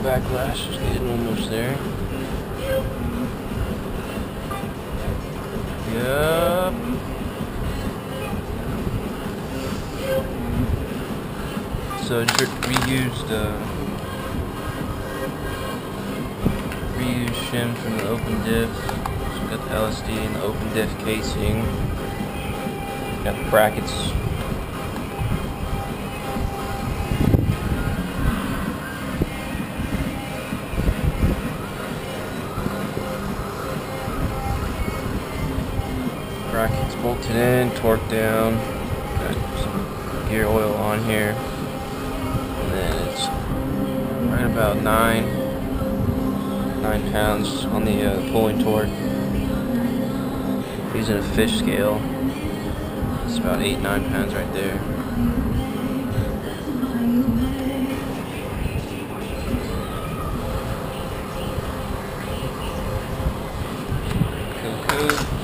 backlash is getting almost there. Yep. So reused shim from the open diff. So we got the LSD and the open diff casing. Got the brackets. Brackets bolted in, torqued down. Got some gear oil on here. And then it's right about 9 pounds on the pulling torque. Using a fish scale. It's about 8-9 pounds right there. Cool.